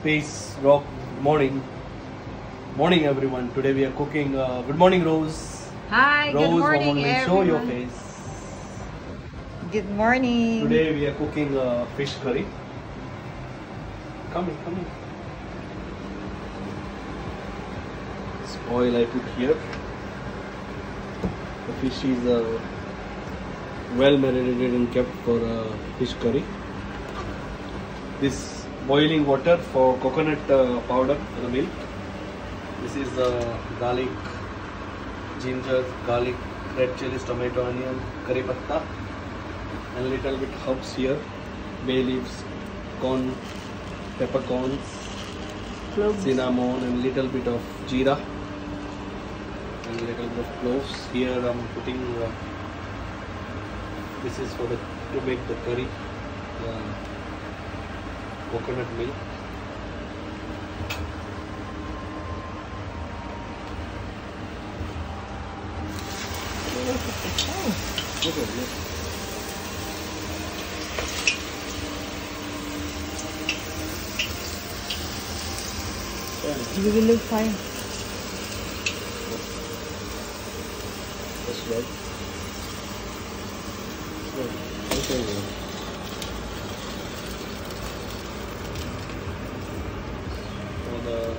Peace, Rock. Morning everyone. Today we are cooking. Good morning, Rose. Hi, Rose, good morning everyone. Show your face. Good morning. Today we are cooking fish curry. Come in. This oil I put here. The fish is well marinated and kept for fish curry. This boiling water for coconut powder for the milk. This is garlic, ginger, garlic, red chilies, tomato, onion, curry patta, and little bit herbs here, bay leaves, corn, peppercorns, cinnamon, and little bit of jeera, and little bit of cloves. Here I'm putting. This is for to make the curry. Coconut milk. You will look fine. That's right. Okay. The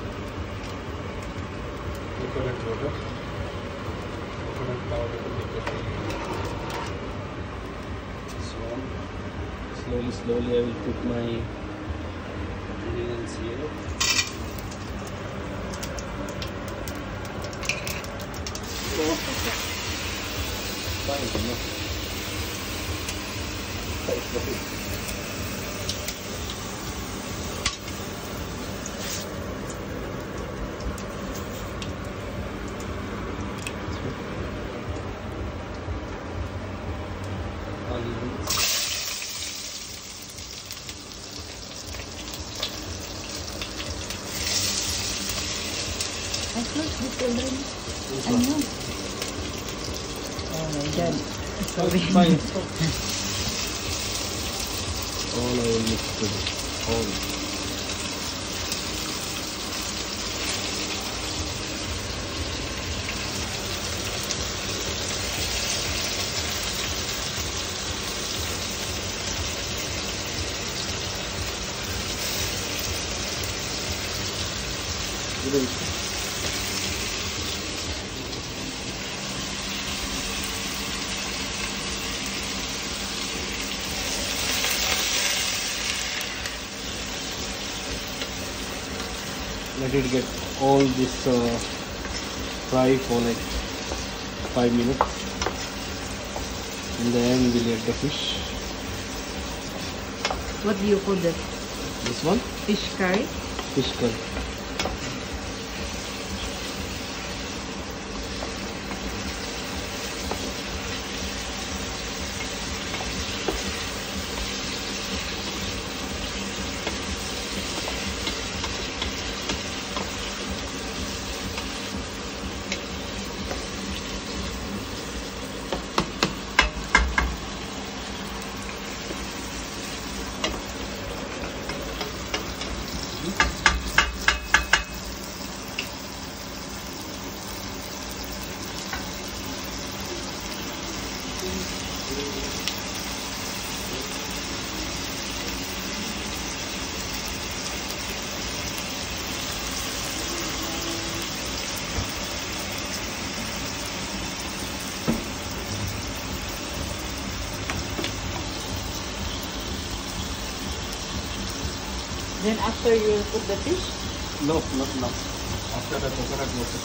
coconut water, coconut powder to make it. So slowly I will put my ingredients here. Fine enough. I closed this already. I know. Oh my god. Sorry. Fine. All I will mix together. All. Let it get all this fry for like 5 minutes. In the end, we'll add the fish. What do you call that? This one? Fish curry? Fish curry. Then after you put the fish? No, not now. After the coconut water.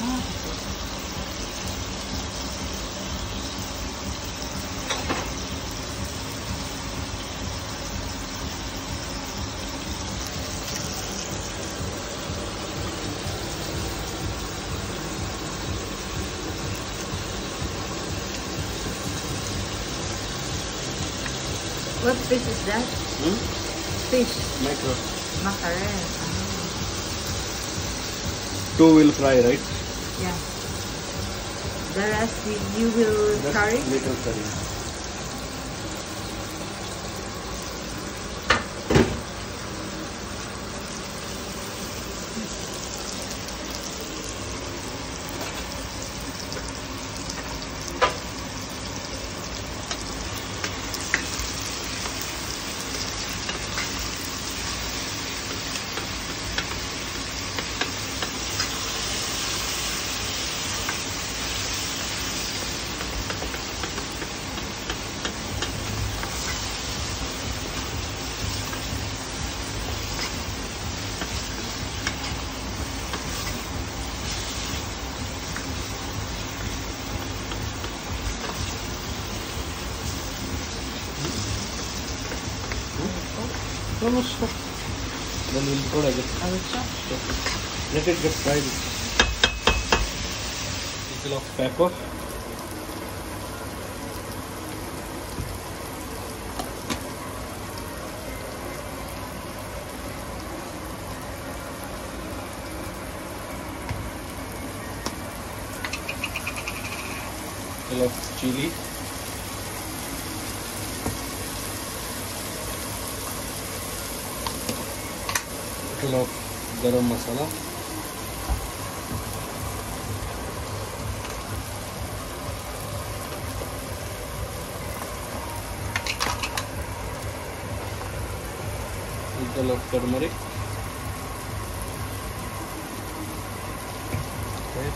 What fish is that? Fish. Mackerel. Mackerel. 2 will fry, right? Yeah. The rest you will Just curry? little curry. No, stop. Then we'll throw like this. I will chop. Let it get fried. Little of pepper. Little of chili. Little of garam masala. Little of turmeric. Okay.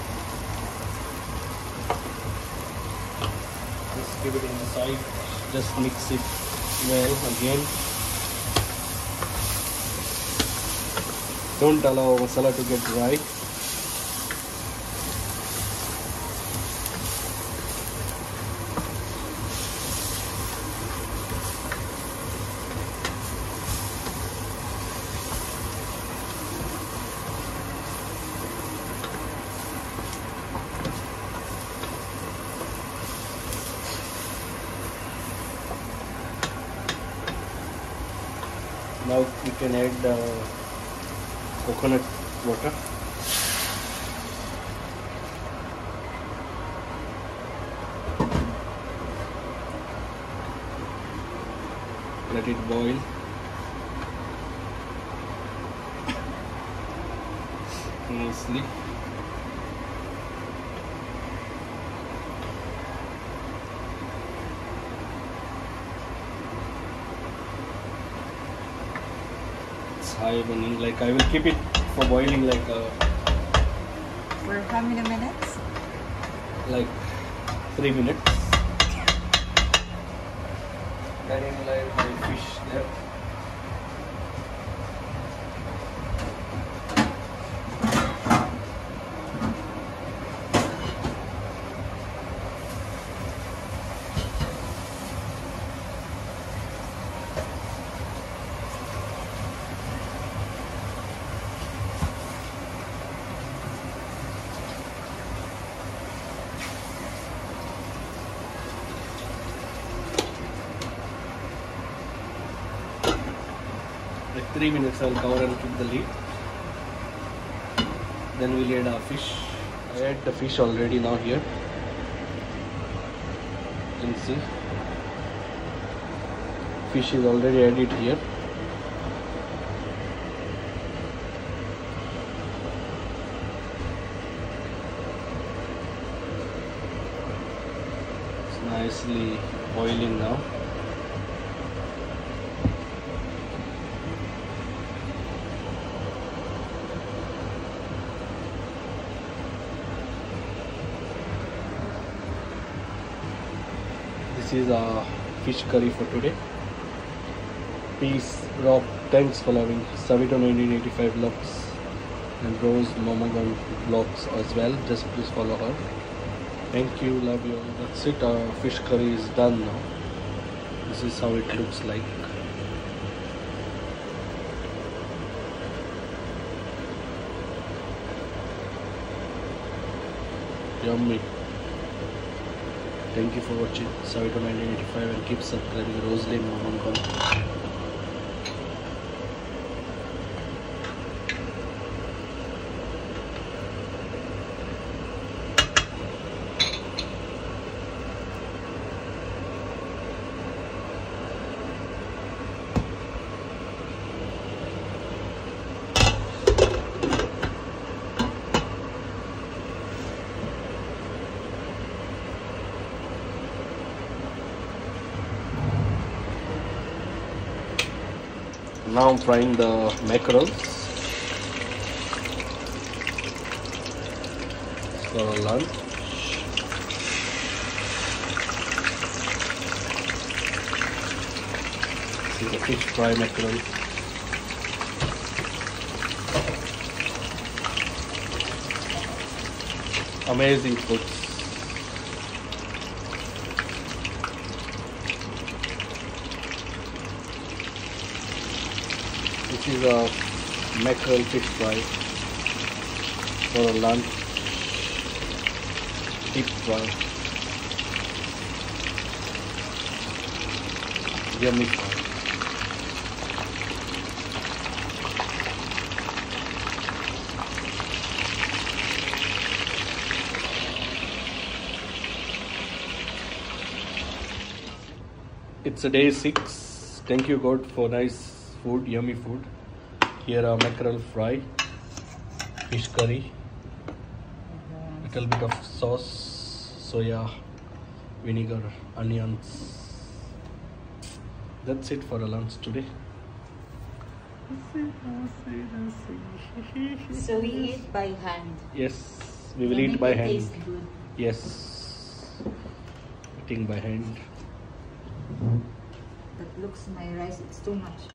Just give it inside. Just mix it well again. Don't allow masala to get dry. Now we can add coconut water. Let it boil. Nicely. High burning, like I will keep it for boiling like For how many minutes? 3 minutes. Adding like my fish there. Like 3 minutes I will cover and keep the lid. Then we'll add our fish. I add the fish already now here. You can see fish is already added here. It's nicely boiling now. This is our fish curry for today. Peace, Rob, thanks for loving. Savito 1985 loves and Rose Momogon vlogs as well. Just please follow her. Thank you, love you. That's it. Our fish curry is done now. This is how it looks like. Yummy. Thank you for watching Savito 1985 and keep subscribing. Roselyn Momogon. Now I'm frying the mackerels for lunch. This is the fish fry mackerel. Amazing food. is a mackerel fish fry for lunch. Deep fry. Yummy fry. It's a day 6. Thank you God for nice food, yummy food. Here a mackerel fry, fish curry, little bit of sauce, soya, vinegar, onions. That's it for a lunch today. So we eat by hand. Yes, we will To eat make by it hand. taste good. Yes, eating by hand. That looks my rice, it's too much.